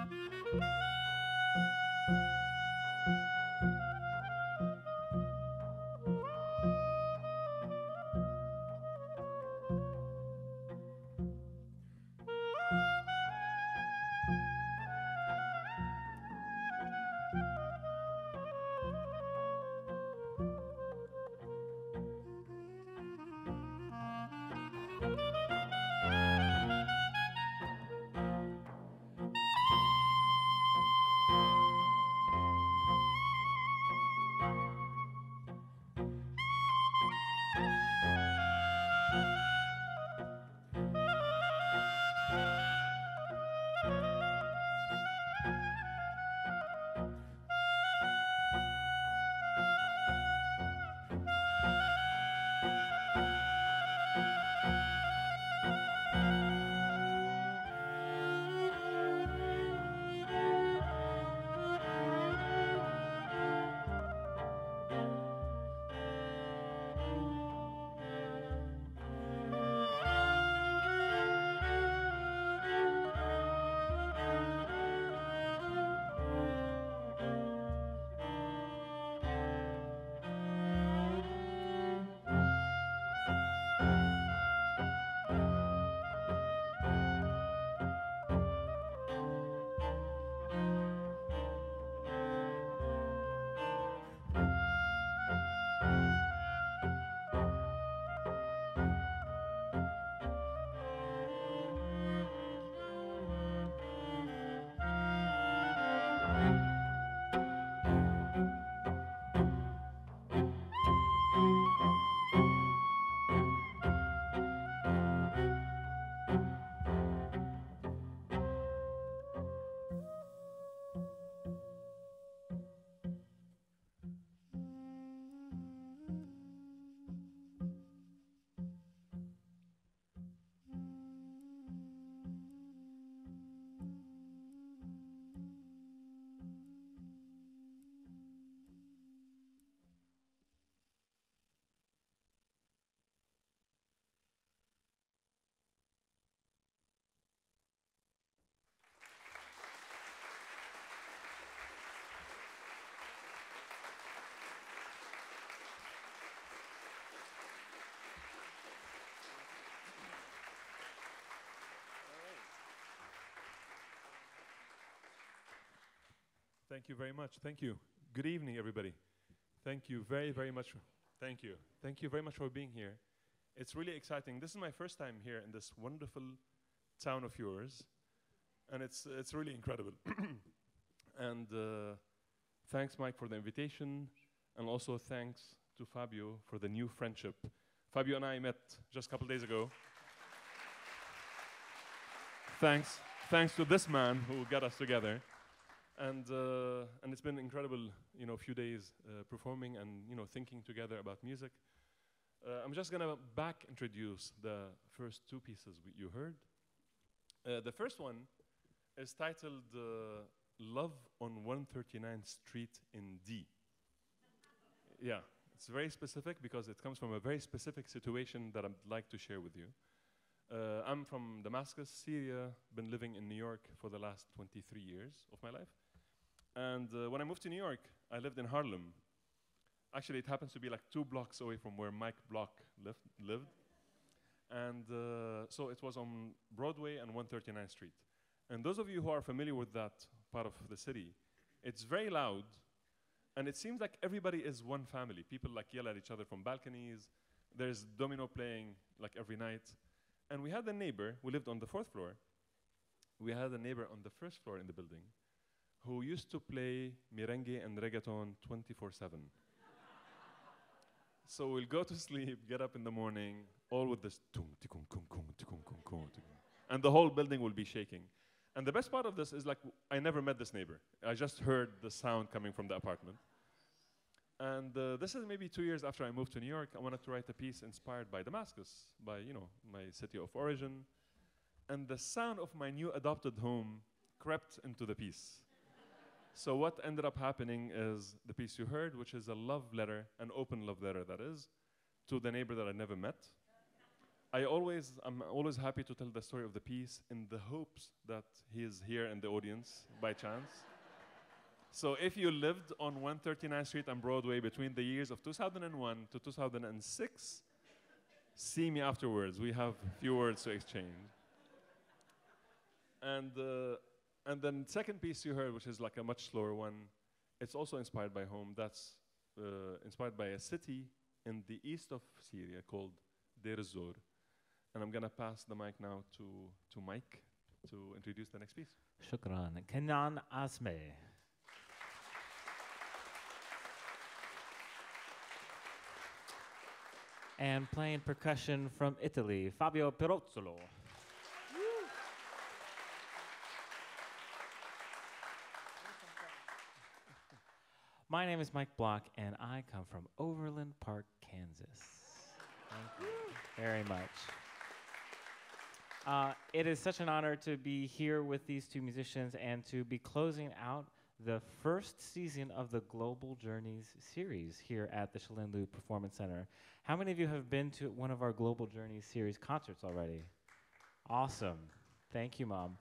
Thank you very much. Thank you. Good evening, everybody. Thank you very, very much. Thank you. Thank you very much for being here. It's really exciting. This is my first time here in this wonderful town of yours, and it's really incredible. And thanks, Mike, for the invitation, and also thanks to Fabio for the new friendship. Fabio and I met just a couple days ago. Thanks to this man who got us together. And it's been incredible, few days performing and thinking together about music. I'm just gonna back introduce the first two pieces you heard. The first one is titled "Love on 139th Street in D." Yeah, it's very specific because it comes from a very specific situation that I'd like to share with you. I'm from Damascus, Syria. Been living in New York for the last 23 years of my life. And when I moved to New York, I lived in Harlem. Actually, it happens to be like 2 blocks away from where Mike Block lived. And so it was on Broadway and 139th Street. And those of you who are familiar with that part of the city, it's very loud. And it seems like everybody is one family. People like yell at each other from balconies. There's domino playing like every night. And we had a neighbor, we lived on the 4th floor. We had a neighbor on the 1st floor in the building who used to play merengue and reggaeton 24/7. So we'll go to sleep, get up in the morning, all with this tum, tikum, kum, kum, tikum, kum, kum, tikum. And the whole building will be shaking. And the best part of this is like, I never met this neighbor. I just heard the sound coming from the apartment. And this is maybe 2 years after I moved to New York. I wanted to write a piece inspired by Damascus, by my city of origin. And the sound of my new adopted home crept into the piece. So what ended up happening is the piece you heard, which is a love letter, an open love letter that is, to the neighbor that I never met. I'm always happy to tell the story of the piece in the hopes that he is here in the audience by chance. So if you lived on 139th Street and Broadway between the years of 2001 to 2006, see me afterwards. We have a few words to exchange. And then second piece you heard, which is like a much slower one, it's also inspired by home. That's inspired by a city in the east of Syria called Deir ez-Zor. And I'm gonna pass the mic now to Mike to introduce the next piece. Shukran. Kinan Azmeh. And playing percussion from Italy, Fabio Pirozzolo. My name is Mike Block, and I come from Overland Park, Kansas. Thank you very much. It is such an honor to be here with these two musicians and to be closing out the first season of the Global Journeys series here at the Shalin Liu Performance Center. How many of you have been to one of our Global Journeys series concerts already? Awesome. Thank you, Mom.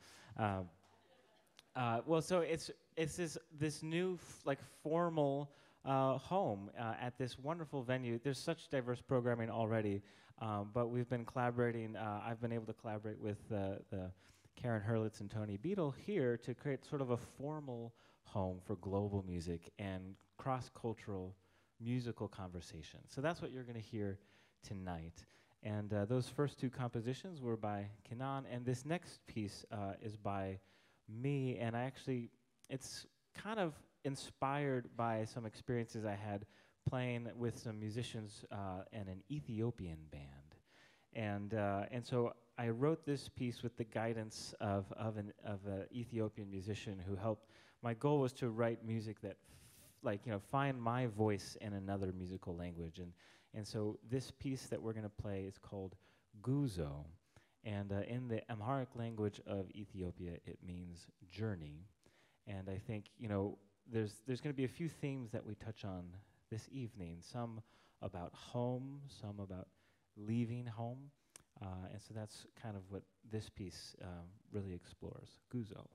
Well, so it's this new formal home at this wonderful venue. There's such diverse programming already, but we've been collaborating. I've been able to collaborate with the Karen Hurlitz and Tony Beadle here to create sort of a formal home for global music and cross-cultural musical conversation. So that's what you're going to hear tonight. And those first two compositions were by Kinan, and this next piece is by me, and it's kind of inspired by some experiences I had playing with some musicians and an Ethiopian band. And so I wrote this piece with the guidance of an Ethiopian musician who helped. My goal was to write music that find my voice in another musical language. And so this piece that we're going to play is called Guzo. And in the Amharic language of Ethiopia, it means journey. And I think, there's going to be a few themes that we touch on this evening, some about home, some about leaving home. And so that's kind of what this piece really explores, Guzo.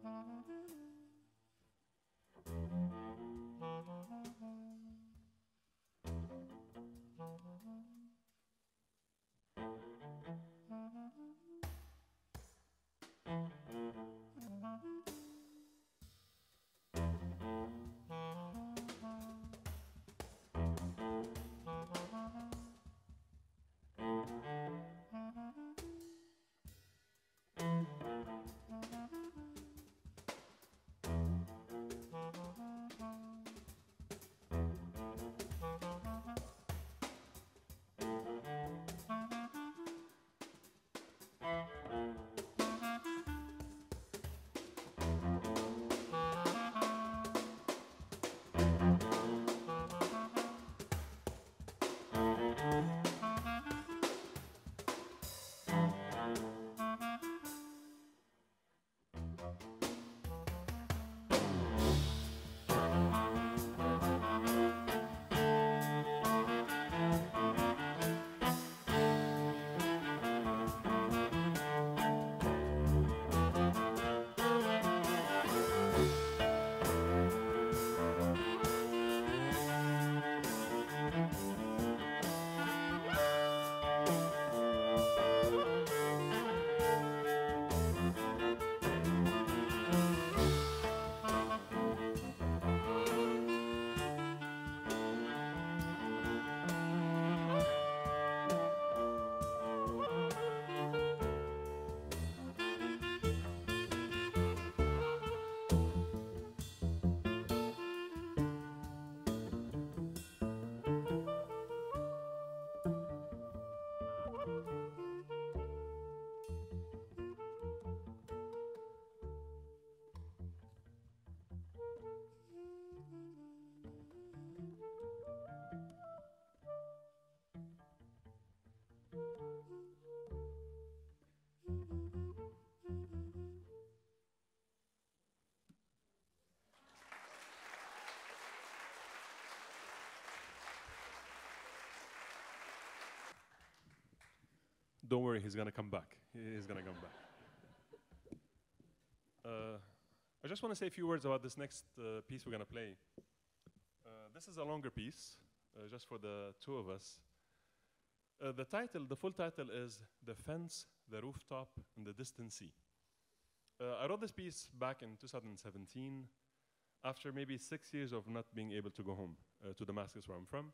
Don't worry, he's gonna come back. He's gonna come back. I just want to say a few words about this next piece we're gonna play. This is a longer piece, just for the two of us. The title, the full title is "The Fence, the Rooftop, and the Distant Sea." I wrote this piece back in 2017, after maybe 6 years of not being able to go home to Damascus, where I'm from.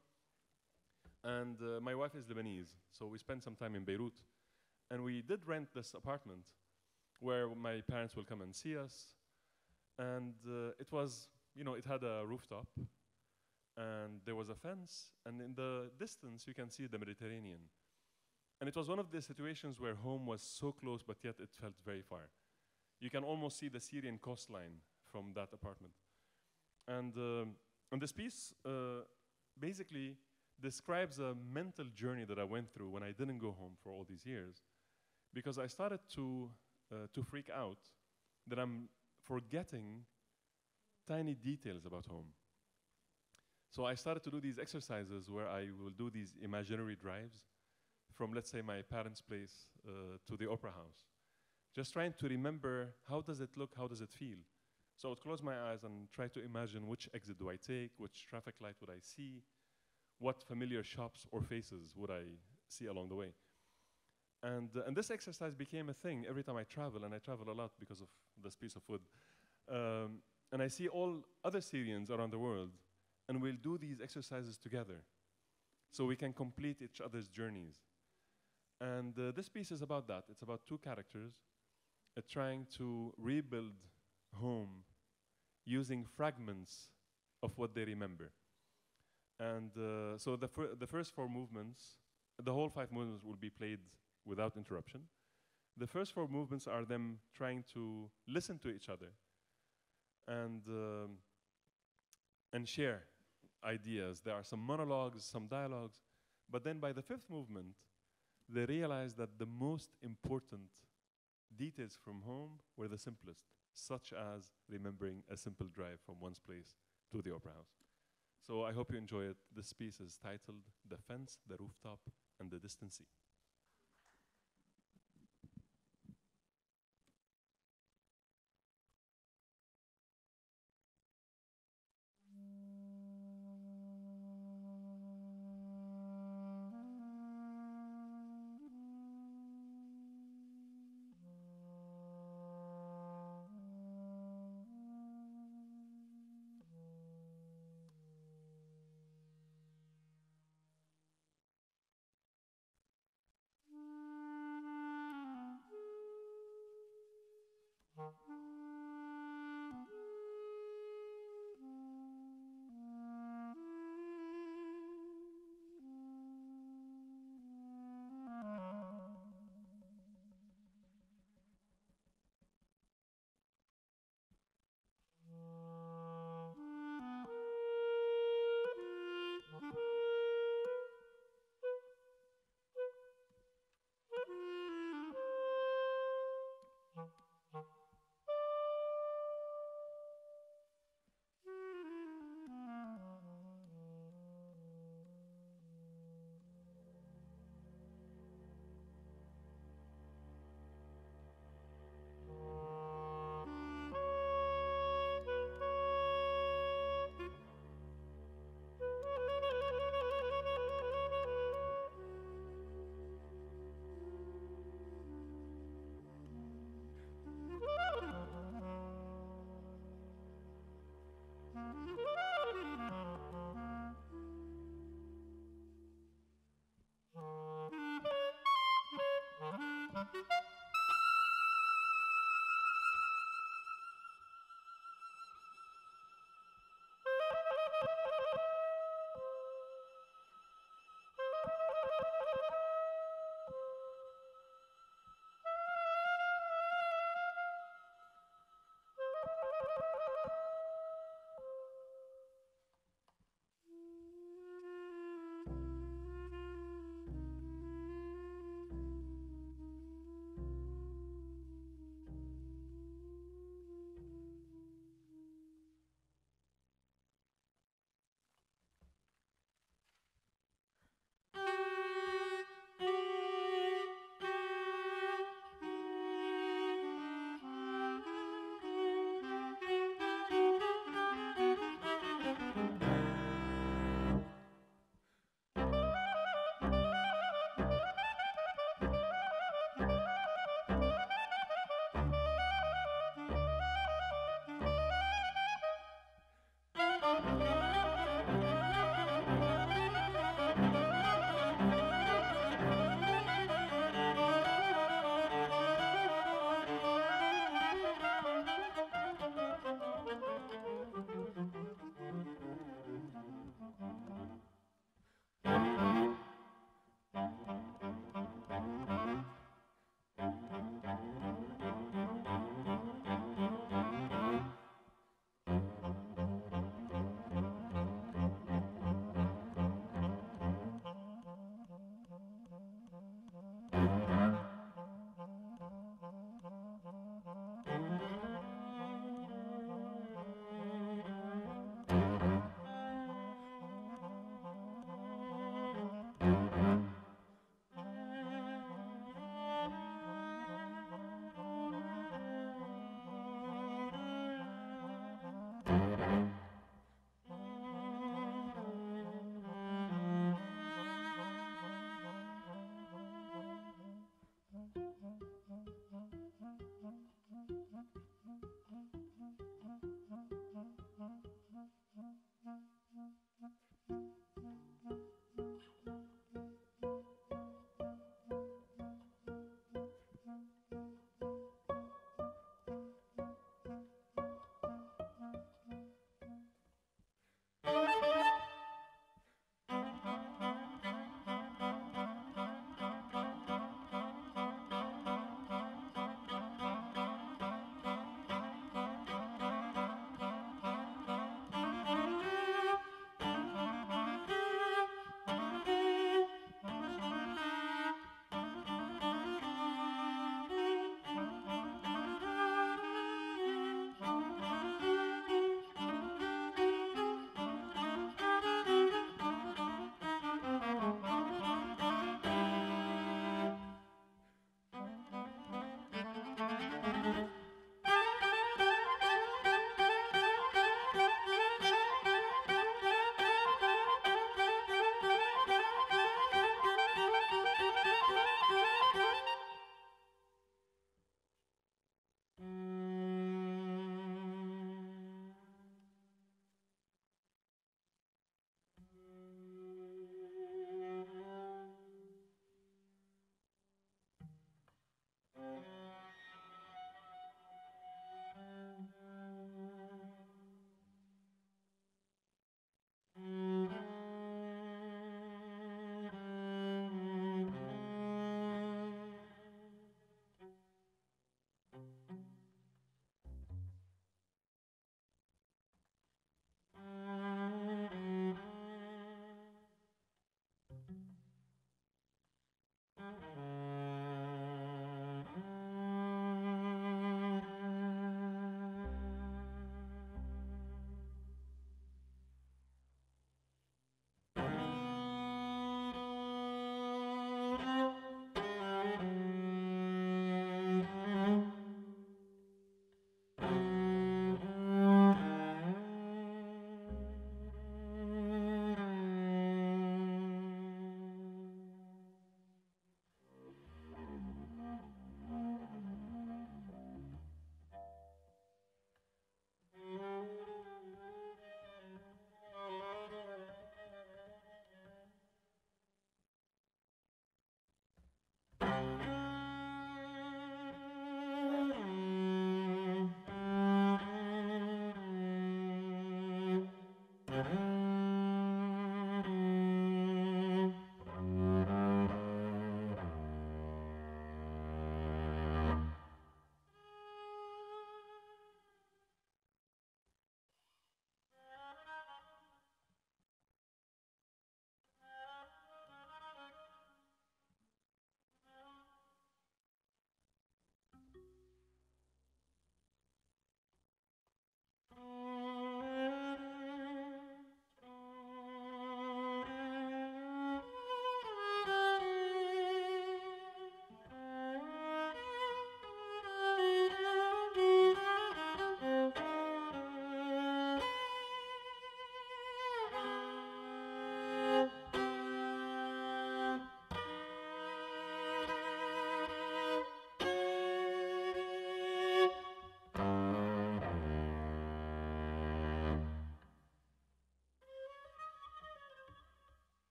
And my wife is Lebanese, so we spent some time in Beirut. And we did rent this apartment where my parents will come and see us. And it was, you know, it had a rooftop, and there was a fence, and in the distance you can see the Mediterranean. And it was one of the situations where home was so close, but yet it felt very far. You can almost see the Syrian coastline from that apartment. And this piece basically describes a mental journey that I went through when I didn't go home for all these years, because I started to freak out that I'm forgetting tiny details about home. So I started to do these exercises where I will do these imaginary drives from, let's say, my parents' place to the opera house, just trying to remember how does it look, how does it feel. So I would close my eyes and try to imagine which exit do I take, which traffic light would I see, what familiar shops or faces would I see along the way. And this exercise became a thing every time I travel, and I travel a lot because of this piece of wood. And I see all other Syrians around the world, and we'll do these exercises together so we can complete each other's journeys. And this piece is about that. It's about two characters trying to rebuild home using fragments of what they remember. And so the first four movements, the whole 5 movements will be played without interruption. The first 4 movements are them trying to listen to each other and share ideas. There are some monologues, some dialogues, but then by the 5th movement, they realized that the most important details from home were the simplest, such as remembering a simple drive from one's place to the opera house. So I hope you enjoy it. This piece is titled "The Fence, the Rooftop, and the Distant Sea."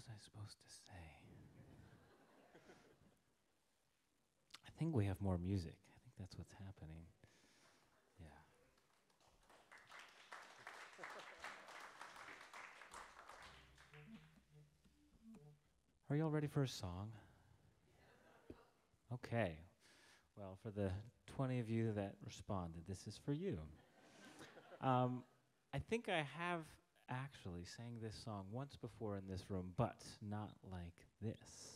was I supposed to say? I think we have more music. I think that's what's happening. Yeah. Are you all ready for a song? Okay. Well, for the 20 of you that responded, this is for you. I think I have actually sang this song once before in this room, but not like this.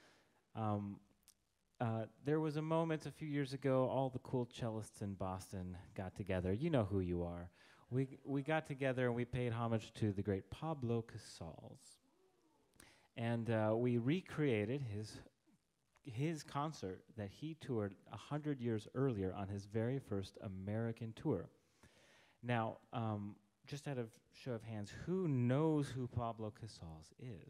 There was a moment a few years ago, all the cool cellists in Boston got together. You know who you are. We got together and we paid homage to the great Pablo Casals. And we recreated his concert that he toured 100 years earlier on his very first American tour. Now, just out of show of hands, who knows who Pablo Casals is?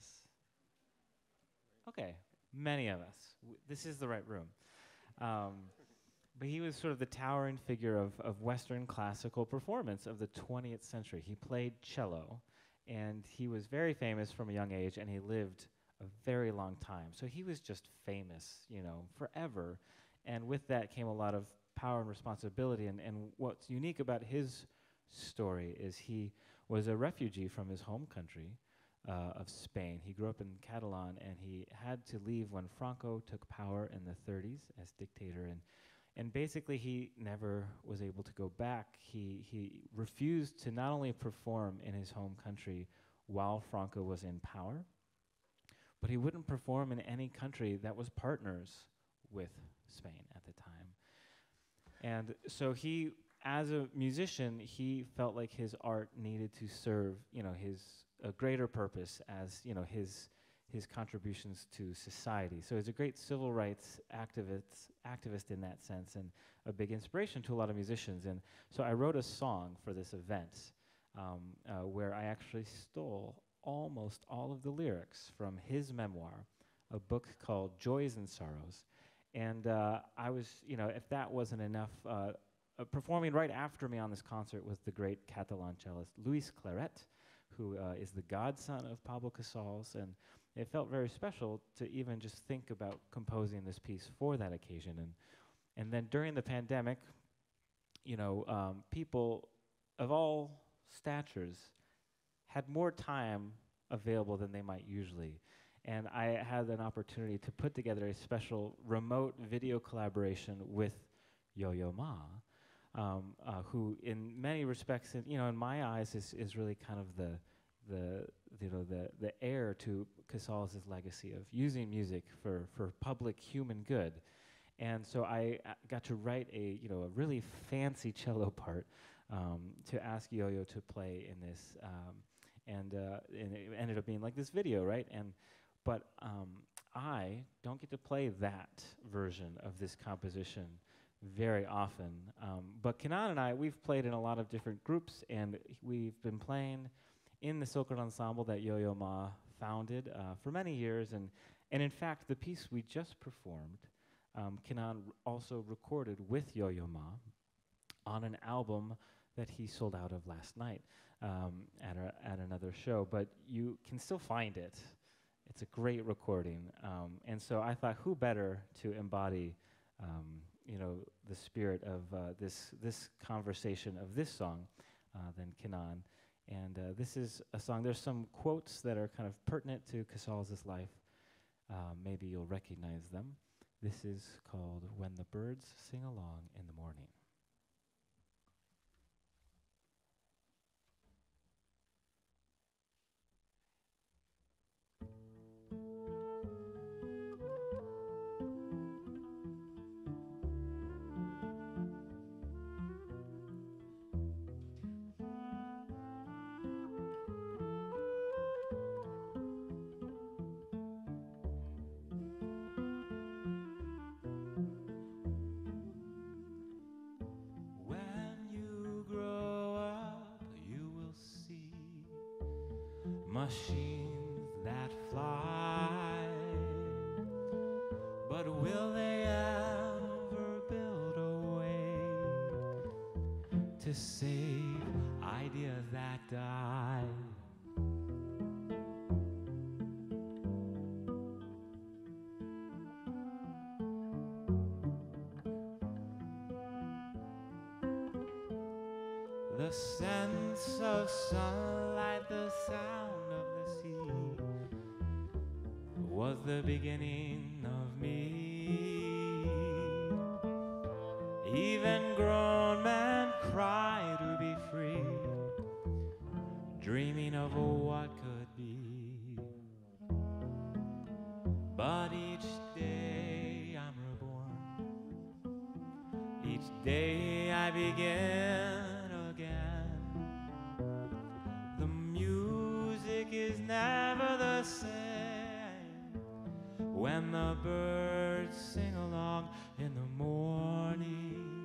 Okay, many of us. This is the right room. But he was sort of the towering figure of Western classical performance of the 20th century. He played cello, and he was very famous from a young age, and he lived a very long time. So he was just famous, you know, forever. And with that came a lot of power and responsibility. And what's unique about his story is he was a refugee from his home country of Spain. He grew up in Catalan, and he had to leave when Franco took power in the 30s as dictator. And basically, he never was able to go back. He refused to not only perform in his home country while Franco was in power, but he wouldn't perform in any country that was partners with Spain at the time. And so he, as a musician, he felt like his art needed to serve, you know, a greater purpose as, you know, his contributions to society. So he's a great civil rights activist in that sense, and a big inspiration to a lot of musicians. And so I wrote a song for this event where I actually stole almost all of the lyrics from his memoir, a book called Joys and Sorrows. And I was, you know, if that wasn't enough, performing right after me on this concert was the great Catalan cellist Luis Claret, who is the godson of Pablo Casals. And it felt very special to even just think about composing this piece for that occasion. And then during the pandemic, you know, people of all statures had more time available than they might usually. And I had an opportunity to put together a special remote video collaboration with Yo-Yo Ma, who in many respects, you know, in my eyes is really kind of the heir to Casals' legacy of using music for public human good. And so I got to write a really fancy cello part to ask Yo-Yo to play in this, and it ended up being like this video, right? But I don't get to play that version of this composition very often. But Kinan and I, we've played in a lot of different groups, and we've been playing in the Silkwood Ensemble that Yo-Yo Ma founded for many years. And in fact, the piece we just performed, Kinan also recorded with Yo-Yo Ma on an album that he sold out of last night at another show. But you can still find it. It's a great recording. And so I thought, who better to embody the spirit of this conversation of this song than Kinan. And this is a song, there's some quotes that are kind of pertinent to Casals' life. Maybe you'll recognize them. This is called When the Birds Sing Along in the Morning. Machines that fly, but will they ever build a way to save ideas that die? the sense of sunlight, the sound of the sea was the beginning of me. Even grown men cry to be free, dreaming of what could be. But each day I'm reborn, each day I begin again. The music is never the same when the birds sing along in the morning.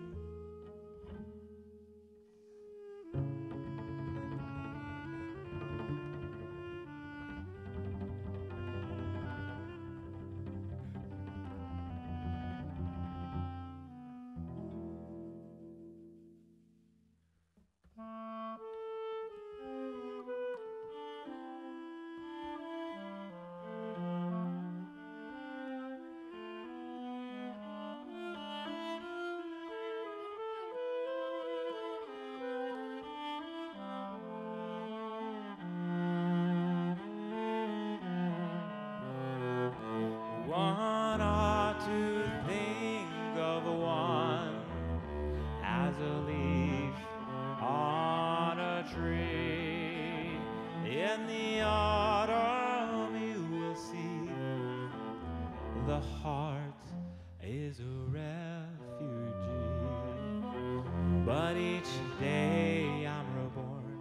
One ought to think of one as a leaf on a tree. In the autumn you will see the heart is a refugee. But each day I'm reborn,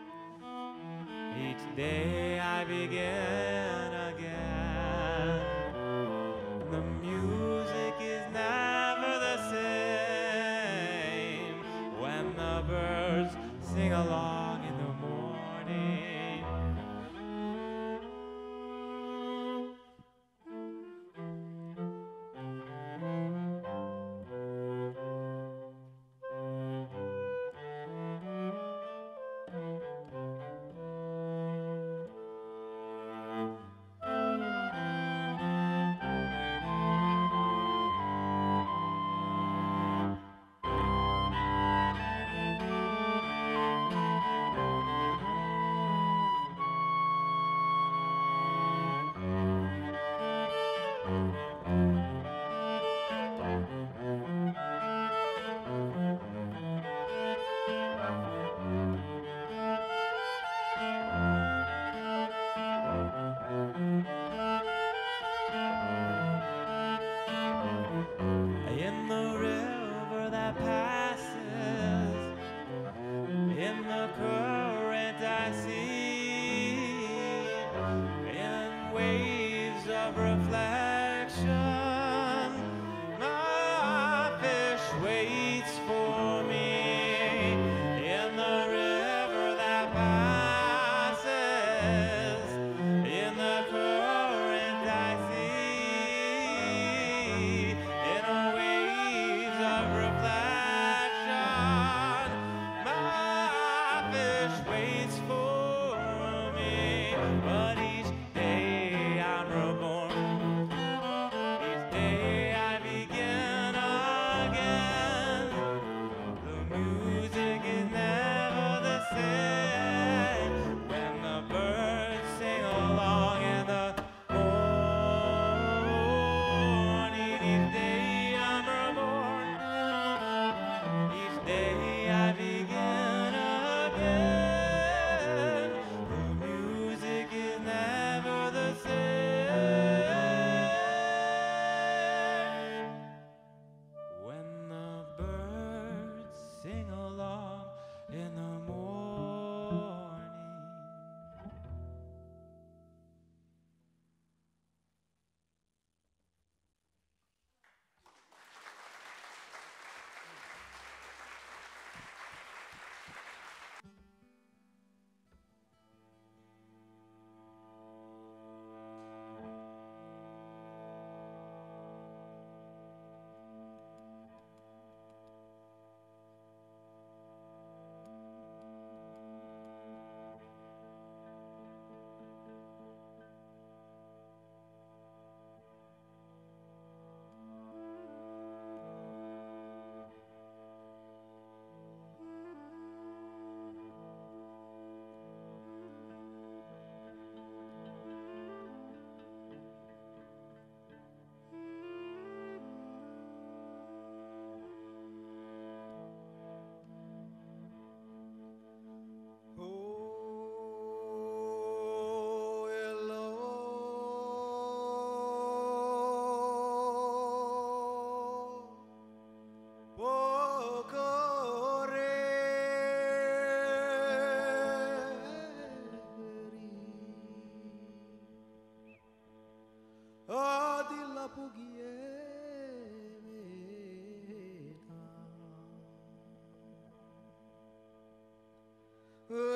each day I begin again. The music is never the same when the birds sing along in the morning. In the river that passes, in the current I see, in waves of reflection, my fish waits for me. In the river that passes, in the current I see, in waves of reflection, my fish waits for me. But each day I'm reborn, each day I begin again. The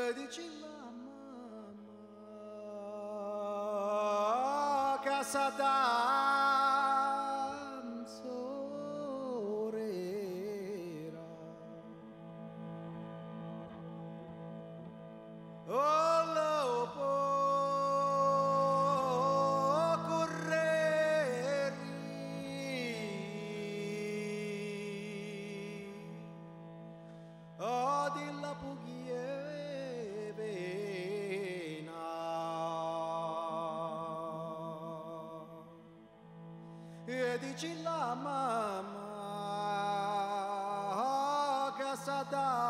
dici la mamma casa danzorera oh lo può correre oh di la puglie pena e dici la mamma casa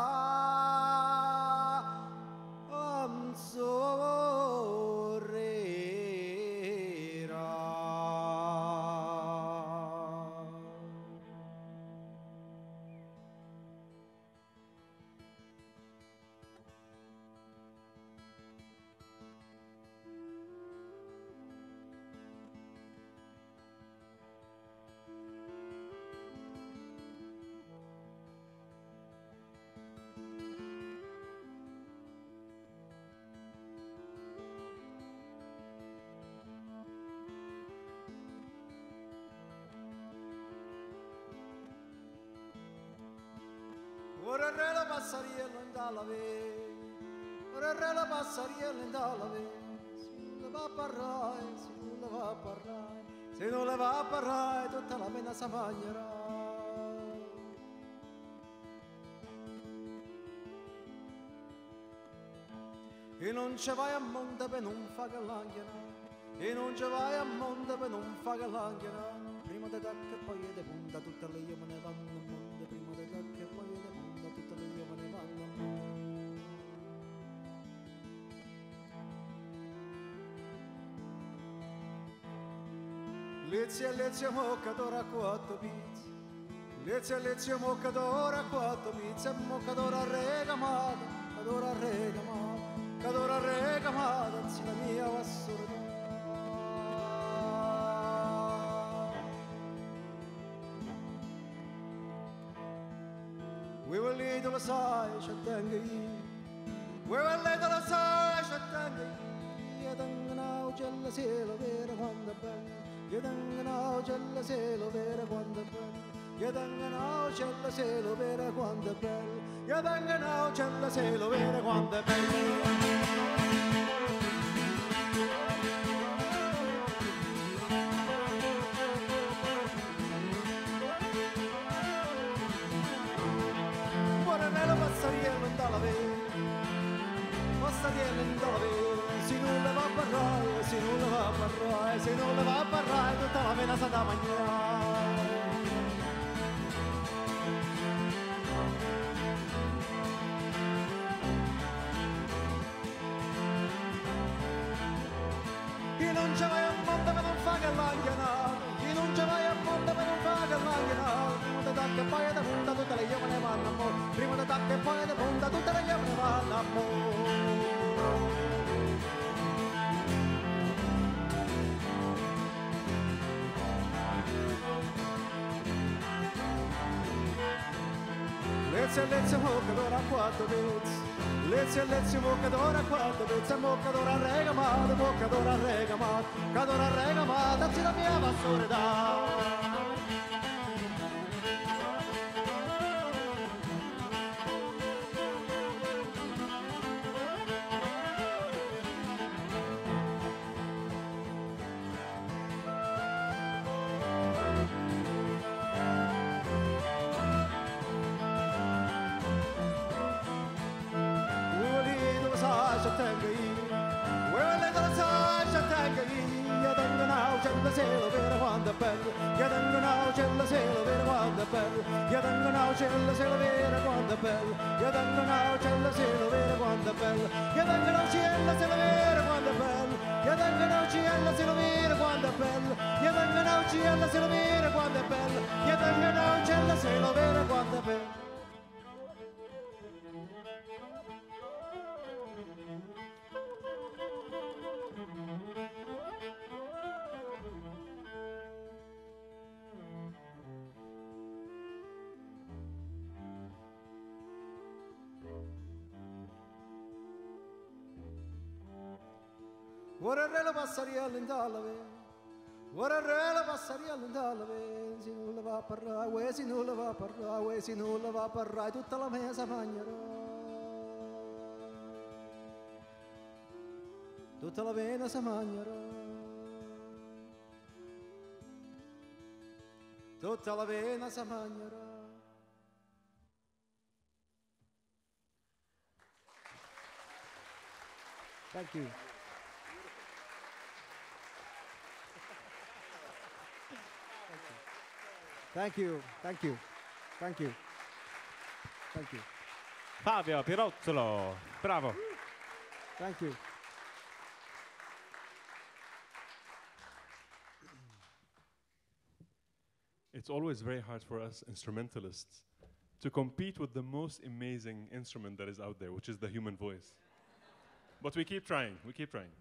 ora re la passariello in dall'ave ora re la passariello in dall'ave se non le va a parlare se non le va a parlare se non le va a parlare tutta la pena si mangerà e non ci vai a monte per non fare che l'anghina e non ci vai a monte per non fare che l'anghina prima di tacca e poi di punta tutte le io me ne vanno a monte prima di tacca e poi di punta tutte le io me ne vanno a monte Lezia moccadora a quattro pizze Lezia moccadora a quattro pizze moccadora regamata cadora regamata anzi la mia vassoura Uevalleto lo sai, ci tengo io Uevalleto lo sai, ci tengo io tengo un'aucella se lo vero quando è bello io tengo un'aucella se lo vero quando è bello io tengo un'aucella se lo vero quando è bello io tengo un'aucella se lo vero quando è bello passariello in dall'ave se non le va a parlare se non le va a parlare se non le va a parlare tutta la pena sa da mangiare chi non ci vai a monte per non fare che l'anghina chi non ci vai a monte per non fare che l'anghina prima di tacca e poi di punta tutte le io me ne vanno a mo prima di tacca e poi di punta tutte le io me ne vanno a mo Lezia moccadora a quattro pezzi Lezia moccadora a quattro pezzi moccadora regamata cadora regamata anzi la mia vassoura se lo vero quando è bello io tengo un'aucella se lo vero quando è bello io tengo un'aucella se lo vero quando è bello io tengo un'aucella se lo vero quando è bello io tengo un'aucella se lo vero quando è bello io tengo un'aucella se lo vero quando è bello io tengo un'aucella se lo vero quando è bello io tengo un'aucella se lo vero quando è bello Vorrei passare in Dallave. Vorrei passare in Dallave. Si nulla va a parlare, si nulla va a parlare, si nulla va a parlare, tutta la mesa mangerà. Tutta la vena si mangerà. Tutta la vena si mangerà. Thank you. Thank you. Thank you. Thank you. Thank you. Fabio Pirozzolo, bravo. Thank you. It's always very hard for us instrumentalists to compete with the most amazing instrument that is out there, which is the human voice. But we keep trying, we keep trying.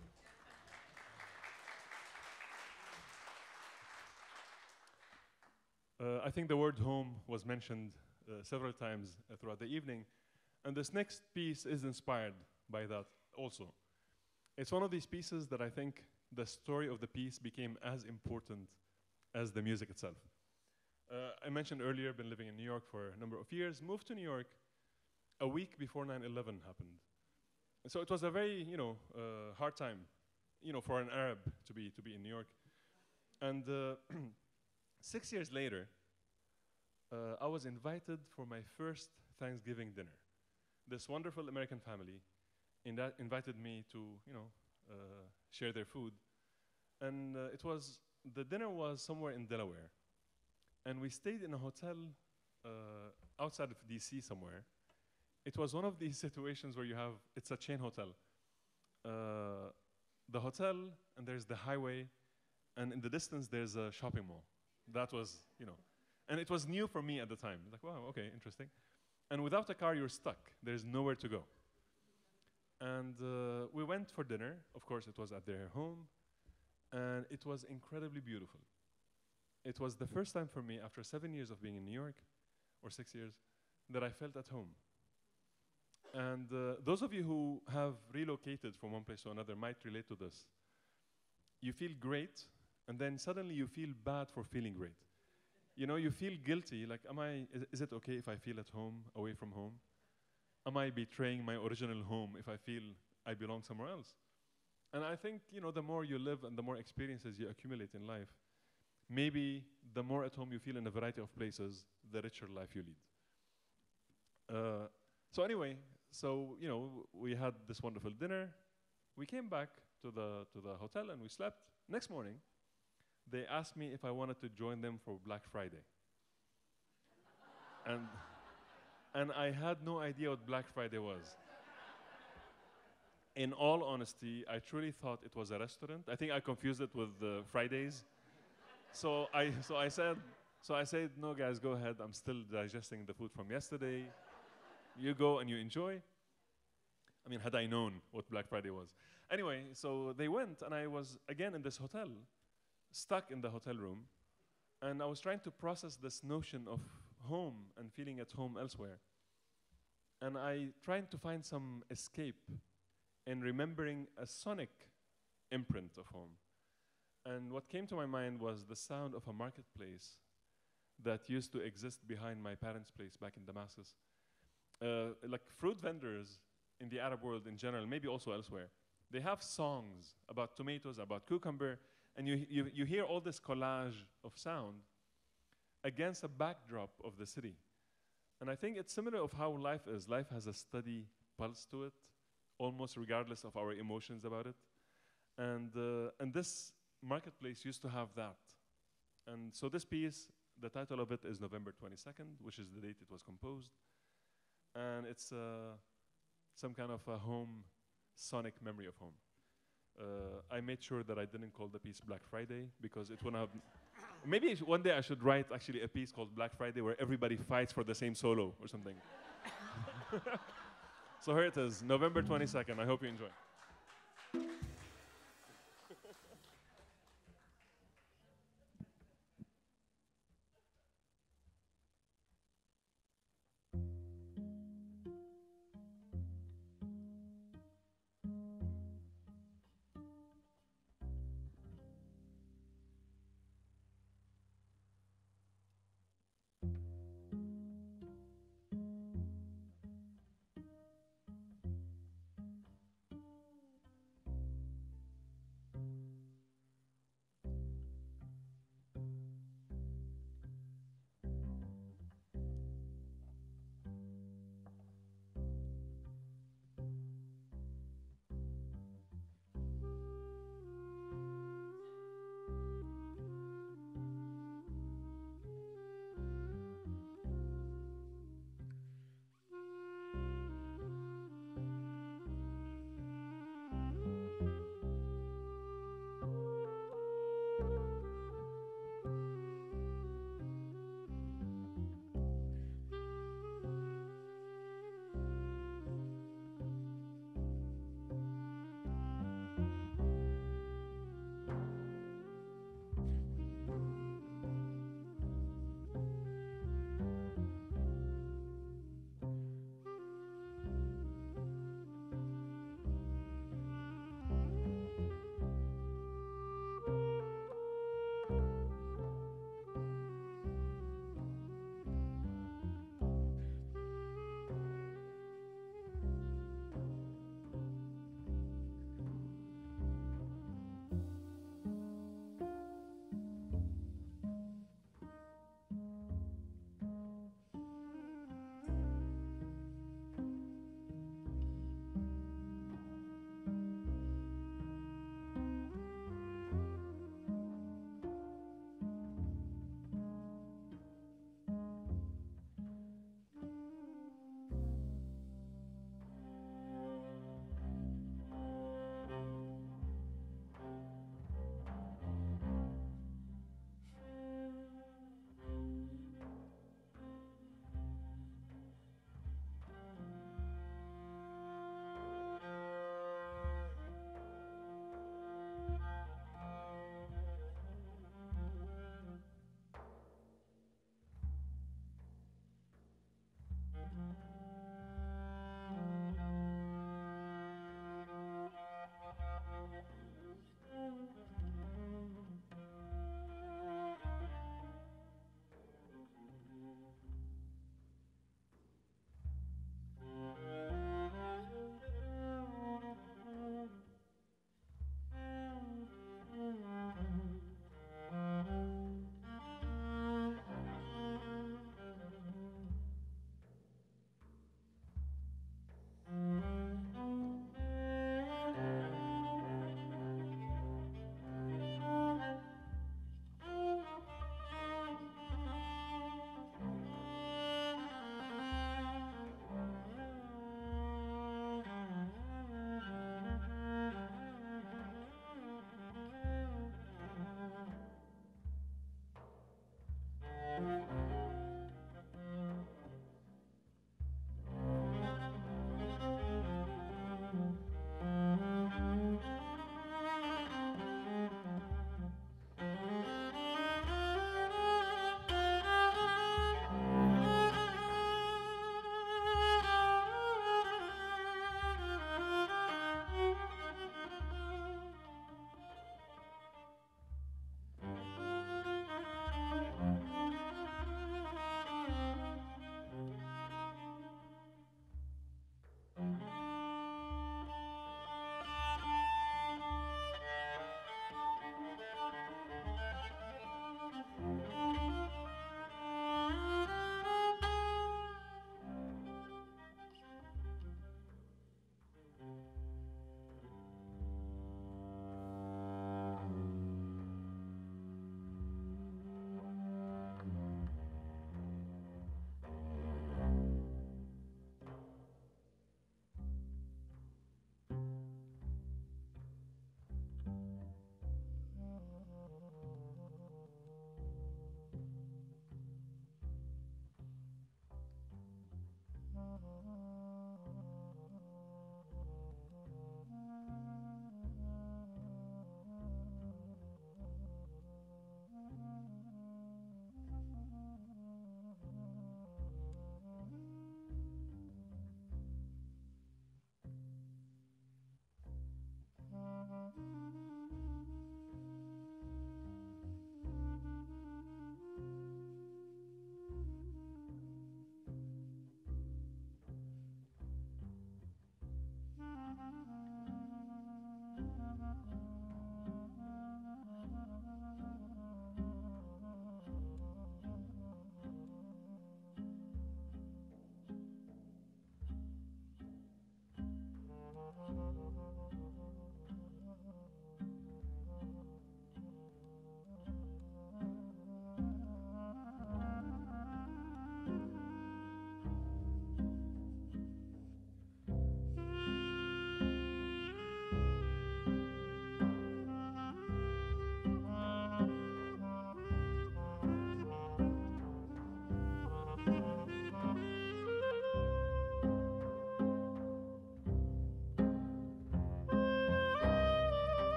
I think the word home was mentioned several times throughout the evening, and this next piece is inspired by that also. It's one of these pieces that I think the story of the piece became as important as the music itself. I mentioned earlier, been living in New York for a number of years, moved to New York a week before 9/11 happened. So it was a very, hard time, for an Arab to be in New York. And 6 years later, I was invited for my first Thanksgiving dinner. This wonderful American family invited me to, share their food. And the dinner was somewhere in Delaware. And we stayed in a hotel outside of DC somewhere. It was one of these situations where it's a chain hotel. The hotel, and there's the highway, and in the distance there's a shopping mall. That was, and it was new for me at the time. Like, wow, okay, interesting. And without a car, you're stuck. There's nowhere to go. And we went for dinner. Of course, it was at their home, and it was incredibly beautiful. It was the first time for me, after 7 years of being in New York, or 6 years, that I felt at home. And those of you who have relocated from one place to another might relate to this. You feel great, and then suddenly you feel bad for feeling great. You feel guilty, like, is it okay if I feel at home, away from home? Am I betraying my original home if I feel I belong somewhere else? And I think, the more you live and the more experiences you accumulate in life, maybe the more at home you feel in a variety of places, the richer life you lead. So anyway, we had this wonderful dinner. We came back to the hotel and we slept. Next morning, they asked me if I wanted to join them for Black Friday. And I had no idea what Black Friday was. In all honesty, I truly thought it was a restaurant. I think I confused it with Fridays. So I said, no guys, go ahead. I'm still digesting the food from yesterday. You go and you enjoy. I mean, had I known what Black Friday was. Anyway, so they went, and I was again in this hotel, stuck in the hotel room, and I was trying to process this notion of home and feeling at home elsewhere. And I tried to find some escape in remembering a sonic imprint of home. And what came to my mind was the sound of a marketplace that used to exist behind my parents' place back in Damascus. Like fruit vendors in the Arab world in general, maybe also elsewhere, they have songs about tomatoes, about cucumber, and you hear all this collage of sound against a backdrop of the city. And I think it's similar of how life is. Life has a steady pulse to it, almost regardless of our emotions about it. And this marketplace used to have that. And so this piece, the title of it is November 22nd, which is the date it was composed. And it's some kind of a home, sonic memory of home. I made sure that I didn't call the piece Black Friday because it wouldn't have. Maybe one day I should write actually a piece called Black Friday where everybody fights for the same solo or something. So here it is, November 22nd. I hope you enjoy.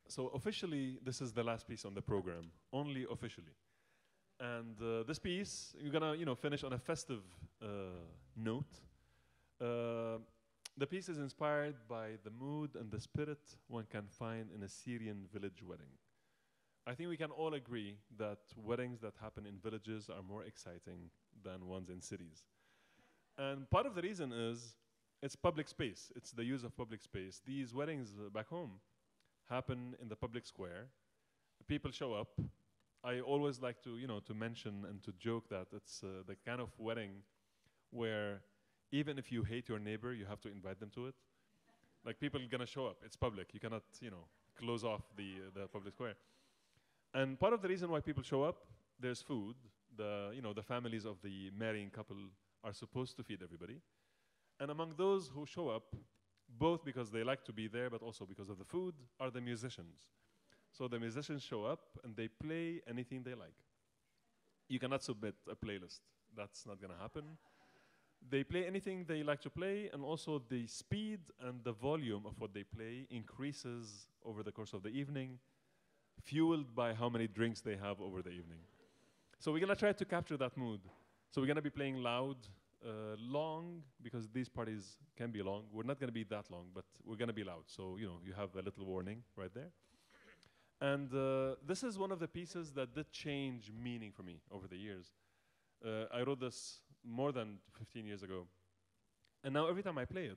so officially, this is the last piece on the program, only officially. And this piece, you're gonna, finish on a festive note. The piece is inspired by the mood and the spirit one can find in a Syrian village wedding. I think we can all agree that weddings that happen in villages are more exciting than ones in cities. And part of the reason is it's public space. It's the use of public space. These weddings back home happen in the public square. People show up. I always like to, to mention and to joke that it's the kind of wedding where even if you hate your neighbor, you have to invite them to it. Like, people are gonna show up. It's public. You cannot, close off the public square. And part of the reason why people show up, there's food. The families of the marrying couple are supposed to feed everybody. And among those who show up, both because they like to be there, but also because of the food, are the musicians. So the musicians show up and they play anything they like. You cannot submit a playlist. That's not gonna happen. They play anything they like to play, and also the speed and the volume of what they play increases over the course of the evening, fueled by how many drinks they have over the evening. So we're gonna try to capture that mood. So we're gonna be playing loud, long, because these parties can be long. We're not gonna be that long, but we're gonna be loud. So, you have a little warning right there. And this is one of the pieces that did change meaning for me over the years. I wrote this more than 15 years ago. And now every time I play it,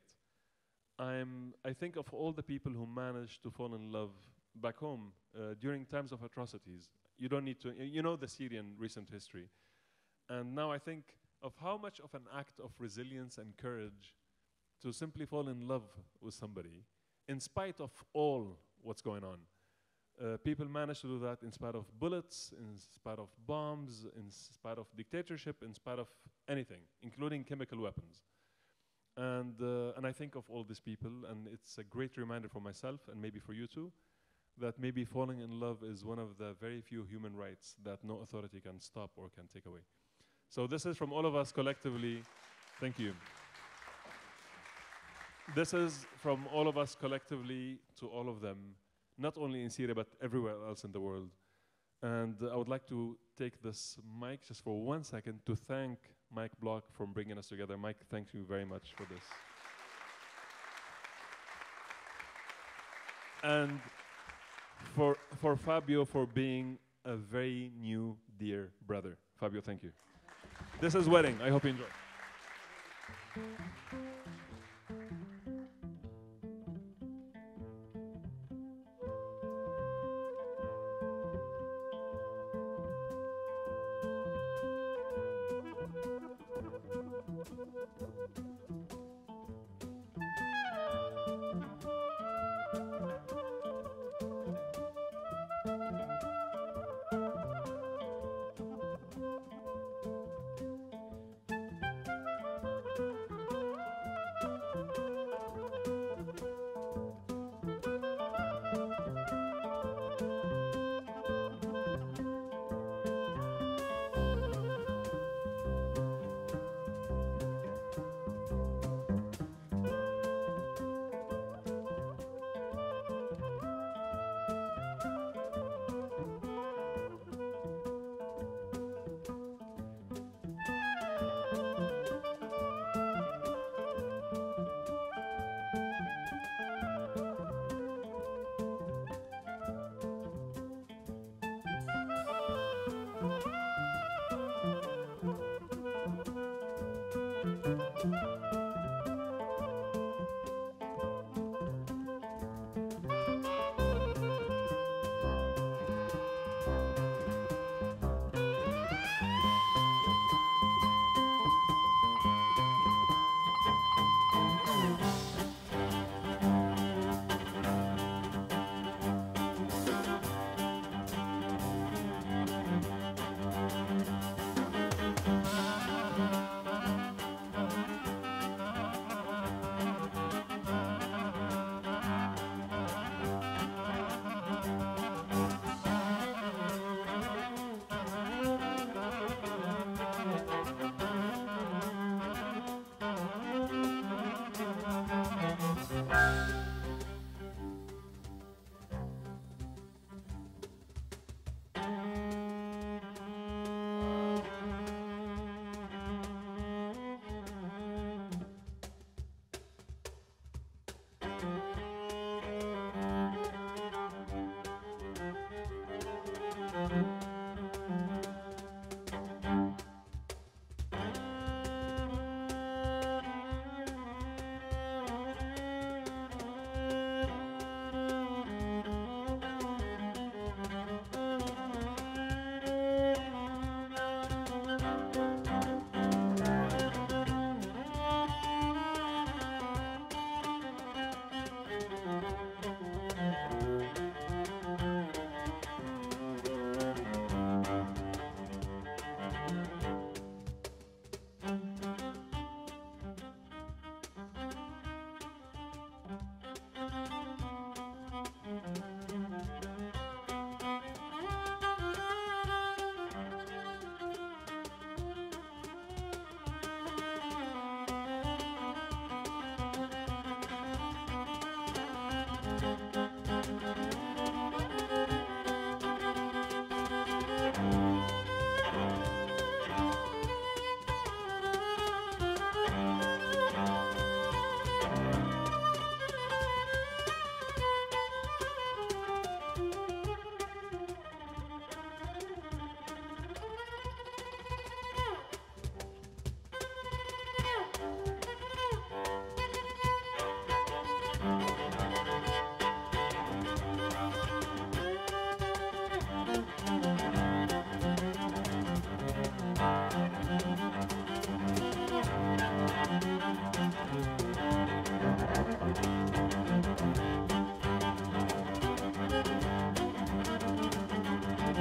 I think of all the people who managed to fall in love back home during times of atrocities. You don't need to, the Syrian recent history. And now I think of how much of an act of resilience and courage to simply fall in love with somebody, in spite of all what's going on. People manage to do that in spite of bullets, in spite of bombs, in spite of dictatorship, in spite of anything, including chemical weapons. And I think of all these people, and it's a great reminder for myself, and maybe for you too, that maybe falling in love is one of the very few human rights that no authority can stop or can take away. So this is from all of us collectively. Thank you. This is from all of us collectively to all of them, not only in Syria, but everywhere else in the world. And I would like to take this mic just for 1 second to thank Mike Block for bringing us together. Mike, thank you very much for this. And for Fabio for being a very new dear brother. Fabio, thank you. This is Wedding. I hope you enjoy.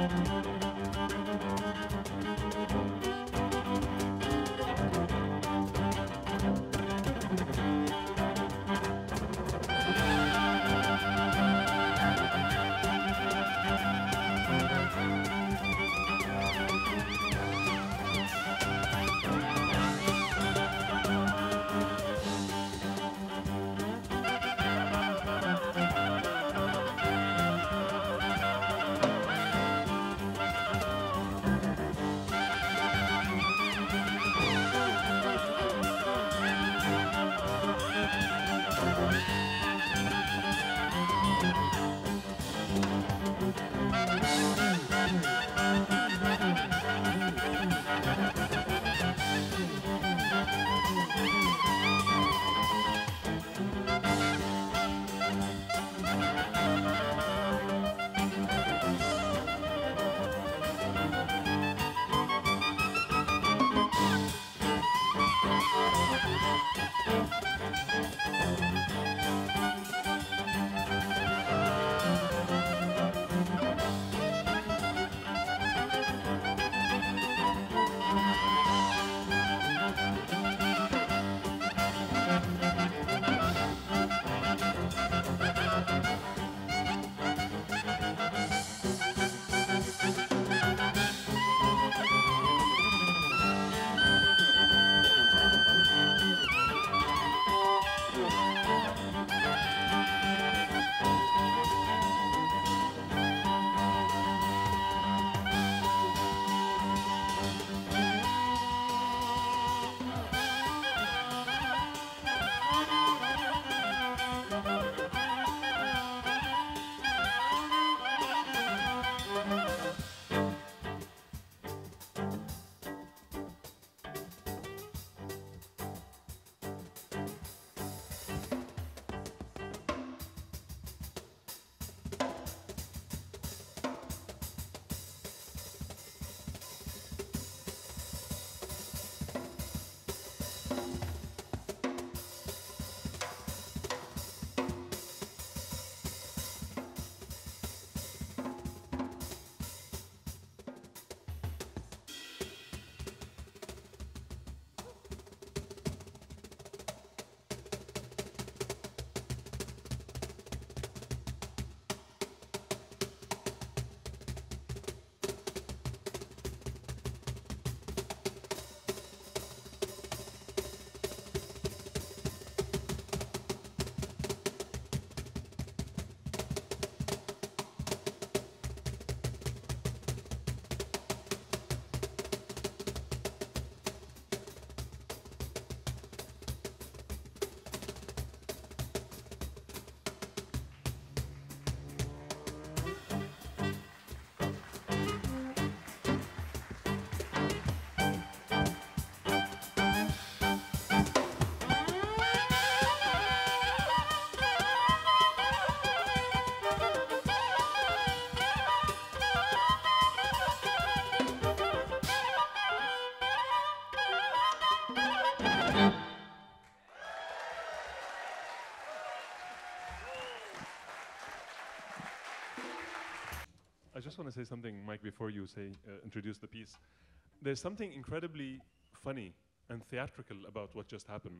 I just want to say something, Mike, before you introduce the piece. There's something incredibly funny and theatrical about what just happened.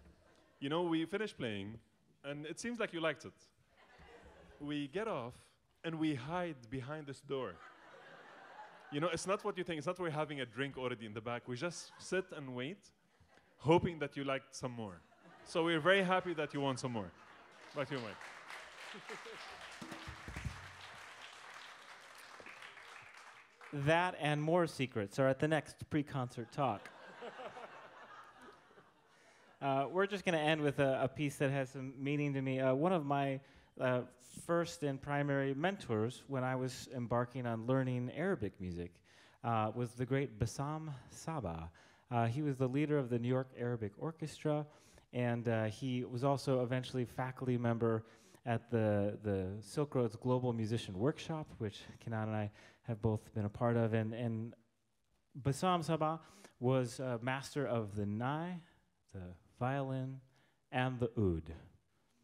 You know, we finished playing, and it seems like you liked it. We get off, and we hide behind this door. You know, it's not what you think. It's not we're having a drink already in the back. We just sit and wait, hoping that you liked some more. So we're very happy that you want some more. Back to you, Mike. That and more secrets are at the next pre-concert talk. We're just going to end with a piece that has some meaning to me. One of my first and primary mentors when I was embarking on learning Arabic music was the great Bassam Sabah. He was the leader of the New York Arabic Orchestra, and he was also eventually faculty member at the Silk Road's Global Musician Workshop, which Kinan and I have both been a part of. And Bassam Sabah was master of the nai, the violin, and the oud.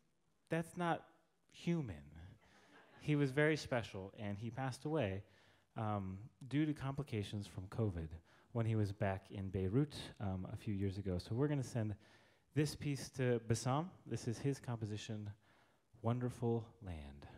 That's not human. He was very special, and he passed away due to complications from COVID when he was back in Beirut a few years ago. So we're going to send this piece to Bassam. This is his composition, Wonderful Land.